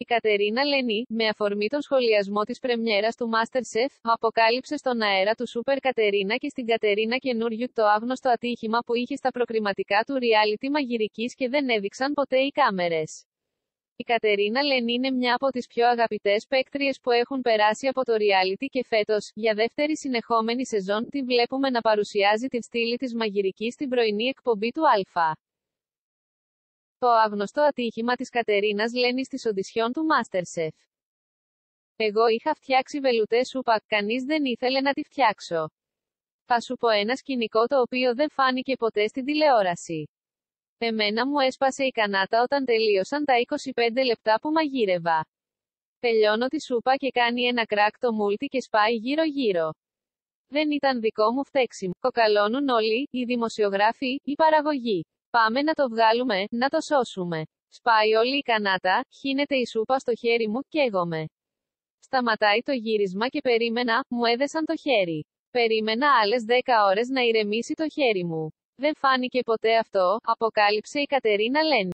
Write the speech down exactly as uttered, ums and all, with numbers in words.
Η Κατερίνα Λενή, με αφορμή τον σχολιασμό της πρεμιέρας του MasterChef, αποκάλυψε στον αέρα του Super Κατερίνα και στην Κατερίνα καινούριου το άγνωστο ατύχημα που είχε στα προκριματικά του reality μαγειρικής και δεν έδειξαν ποτέ οι κάμερες. Η Κατερίνα Λενή είναι μια από τις πιο αγαπητές παίκτριες που έχουν περάσει από το reality και φέτος, για δεύτερη συνεχόμενη σεζόν, τη βλέπουμε να παρουσιάζει τη στήλη της μαγειρικής στην πρωινή εκπομπή του Α. Το άγνωστο ατύχημα της Κατερίνας Λενή στις οντισιόν του MasterChef. Εγώ είχα φτιάξει βελουτέ σούπα, κανείς δεν ήθελε να τη φτιάξω. Θα σου πω ένα σκηνικό το οποίο δεν φάνηκε ποτέ στην τηλεόραση. Εμένα μου έσπασε η κανάτα όταν τελείωσαν τα είκοσι πέντε λεπτά που μαγείρευα. Τελειώνω τη σούπα και κάνει ένα κράκ το μούλτι και σπάει γύρω-γύρω. Δεν ήταν δικό μου φταίξιμο. Κοκαλώνουν όλοι, οι δημοσιογράφοι, η παραγωγή. Πάμε να το βγάλουμε, να το σώσουμε. Σπάει όλη η κανάτα, χύνεται η σούπα στο χέρι μου, καίγομαι. Σταματάει το γύρισμα και περίμενα, μου έδεσαν το χέρι. Περίμενα άλλες δέκα ώρες να ηρεμήσει το χέρι μου. Δεν φάνηκε ποτέ αυτό, αποκάλυψε η Κατερίνα Λενή.